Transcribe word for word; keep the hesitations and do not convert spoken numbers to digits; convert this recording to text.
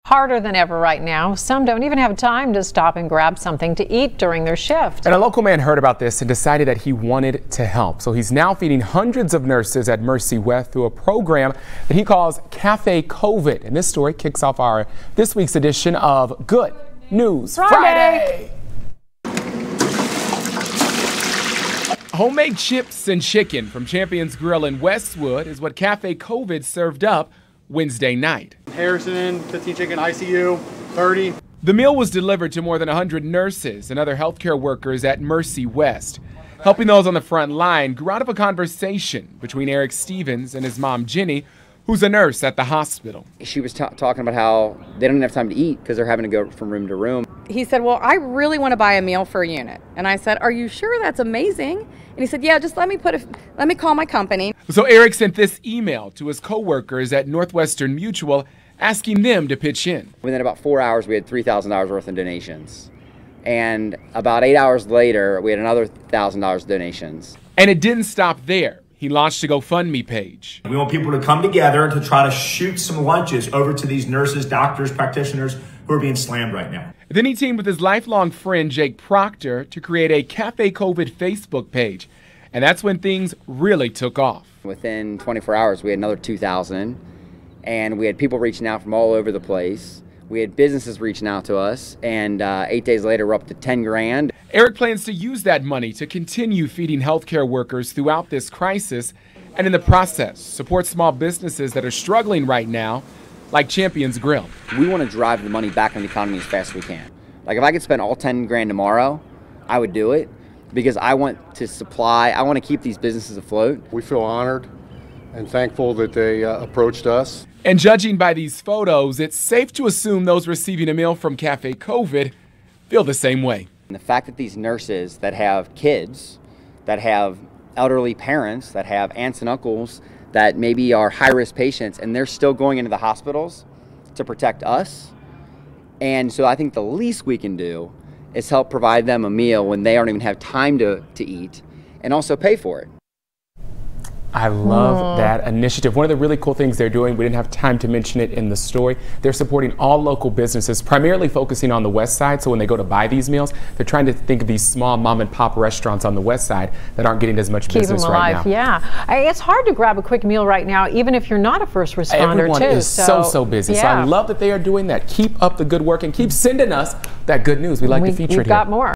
harder than ever right now. Some don't even have time to stop and grab something to eat during their shift. And a local man heard about this and decided that he wanted to help. So he's now feeding hundreds of nurses at Mercy West through a program that he calls Cafe COVID. And this story kicks off our this week's edition of Good News Friday. Friday. Homemade chips and chicken from Champions Grille in Westwood is what Cafe COVID served up Wednesday night. Harrison, fifteen chicken, I C U, thirty. The meal was delivered to more than one hundred nurses and other healthcare workers at Mercy West. Helping those on the front line grew out of a conversation between Erik Stephens and his mom, Jenny, who's a nurse at the hospital. She was talking about how they don't have time to eat because they're having to go from room to room. He said, well, I really want to buy a meal for a unit. And I said, are you sure? That's amazing. And he said, yeah, just let me put a, let me call my company. So Erik sent this email to his coworkers at Northwestern Mutual asking them to pitch in. Within about four hours, we had three thousand dollars worth of donations. And about eight hours later, we had another one thousand dollars donations. And it didn't stop there. He launched a GoFundMe page. We want people to come together to try to shoot some lunches over to these nurses, doctors, practitioners who are being slammed right now. Then he teamed with his lifelong friend, Jake Proctor, to create a Cafe COVID Facebook page. And that's when things really took off. Within twenty-four hours, we had another two thousand. And we had people reaching out from all over the place. We had businesses reaching out to us. And uh, eight days later, we're up to ten grand. Erik plans to use that money to continue feeding healthcare workers throughout this crisis, and in the process, support small businesses that are struggling right now, like Champions Grille. We want to drive the money back in the economy as fast as we can. Like if I could spend all ten grand tomorrow, I would do it because I want to supply, I want to keep these businesses afloat. We feel honored and thankful that they uh, approached us. And judging by these photos, it's safe to assume those receiving a meal from Cafe COVID feel the same way. And the fact that these nurses that have kids, that have elderly parents, that have aunts and uncles, that maybe are high-risk patients, and they're still going into the hospitals to protect us. And so I think the least we can do is help provide them a meal when they don't even have time to, to eat, and also pay for it. I love that initiative. One of the really cool things they're doing, we didn't have time to mention it in the story, they're supporting all local businesses, primarily focusing on the west side. So when they go to buy these meals, they're trying to think of these small mom and pop restaurants on the west side that aren't getting as much Keep business them right alive. now. Yeah, I- it's hard to grab a quick meal right now, even if you're not a first responder. Everyone too. is so, so busy. Yeah. So I love that they are doing that. Keep up the good work and keep sending us that good news. We like we, to feature we've it here. got more.